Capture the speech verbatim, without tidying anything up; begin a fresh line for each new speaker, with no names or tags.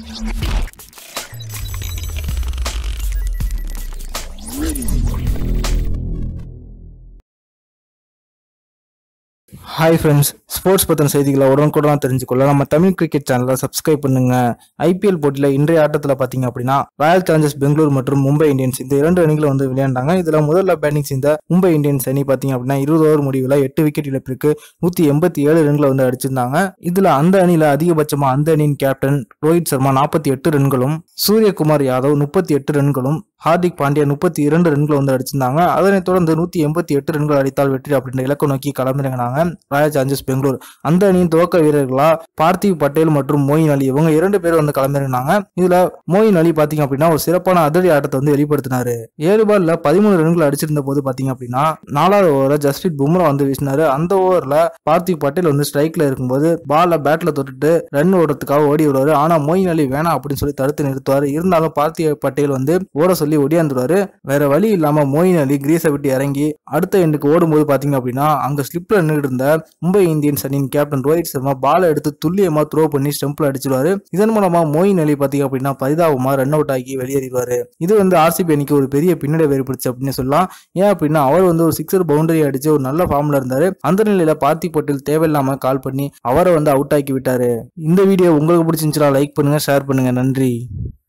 Hi friends, sports பத்தின செய்திகளை உடனுக்குடன் தெரிஞ்சுக்கொள்ள நம்ம தமிழ் கிரிக்கெட் சேனலை சப்ஸ்கிரைப் பண்ணுங்க. ஐபிஎல் போட்டியில இன்றைய ஆட்டத்தில் பாத்தீங்க அப்படின்னா ராயல் சேலஞ்சர்ஸ் பெங்களூர் மற்றும் மும்பை இந்தியன்ஸ் இந்த இரண்டு அணிகளும் வந்து விளையாண்டாங்க. இதுல முதல்ல பேட்டிங் செய்த மும்பை இந்தியன்ஸ் அணி பாத்தீங்க அப்படின்னா இருபது ஓவர் முடிவில் எட்டு விக்கெட் இழப்பிற்கு நூத்தி எண்பத்தி ஏழு ரன்களை வந்து அடிச்சிருந்தாங்க. இதுல அந்த அணியில அதிகபட்சமா அந்த அணியின் கேப்டன் ரோஹித் சர்மா நாற்பத்தி எட்டு ரன்களும், சூரியகுமார் யாதவ் முப்பத்தி எட்டு ரன்களும், ஹார்திக் பாண்டியா முப்பத்தி இரண்டு ரன்கள் வந்து அடிச்சிருந்தாங்க. அதனைத் தொடர்ந்து நூத்தி எண்பத்தி எட்டு ரன்கள் அடித்தால் வெற்றி அப்படின்ற இலக்கு நோக்கி களமிறங்கினாங்க ராயல் சேலஞ்சர்ஸ் பெங்களூர். அந்த அணியின் துவக்க வீரர்களா பார்த்திவ் பட்டேல் மற்றும் மோயின் அலி இவங்க இரண்டு பேரும் வந்து களமிறங்கினாங்க. இதுல மோயின் அலி பாத்தீங்க அப்படின்னா ஒரு சிறப்பான அதிரடி ஆட்டத்தை வந்து வெளிப்படுத்தினாரு. ஏழு பால்ல பதிமூணு ரன்கள் அடிச்சிருந்த போது பாத்தீங்க அப்படின்னா நாலாவது ஓவர ஜஸ்பிரீத் பும்ரா வந்து வீசினாரு. அந்த ஓவர்ல பார்த்திவ் பட்டேல் வந்து ஸ்ட்ரைக்ல இருக்கும்போது பால பேட்ல தொட்டுட்டு ரன் ஓடுறதுக்காக ஓடி விடுவாரு. ஆனா மோயின் அலி வேணாம் அப்படின்னு சொல்லி தடுத்து நிறுத்துவாரு. இருந்தாலும் பார்த்திவ் பட்டேல் வந்து ஓட சொல்லி ஒடியாந்துருவாரு. வேற வழி இல்லாம மோயின் அலி கிரீஸை விட்டு இறங்கி அடுத்த எண்டுக்கு ஓடும்போது பாத்தீங்க அப்படின்னா அங்க ஸ்லிப்ல நின்றுட்டு இருந்த மும்பை இந்தியன்ஸ் அணியின் கேப்டன் ரோஹித் சர்மா பாலை எடுத்து துல்லியமா த்ரோ பண்ணி ஸ்டெம்ப்ல அடிச்சிருவாரு. இதன் மூலமா மோயின் அலி பாத்தீங்க அப்படின்னா பரிதாபமா ரன் அவுட் ஆகி வெளியேறிடுவாரு. இது வந்து ஆர்சிபி அணிக்கு ஒரு பெரிய பின்னடைவு ஏற்படுச்சு அப்படின்னு சொல்லலாம். ஏன் அப்படின்னா அவர் வந்து ஒரு சிக்ஸர் பவுண்டரி அடிச்சு ஒரு நல்ல ஃபார்ம்ல இருந்தாரு. அந்த நிலையில பார்த்திவ் பட்டேல் தேவையில்லாம கால் பண்ணி அவரை வந்து அவுட் ஆக்கி விட்டாரு. இந்த வீடியோ உங்களுக்கு பிடிச்சிருந்துச்சுன்னா லைக் பண்ணுங்க, ஷேர் பண்ணுங்க. நன்றி.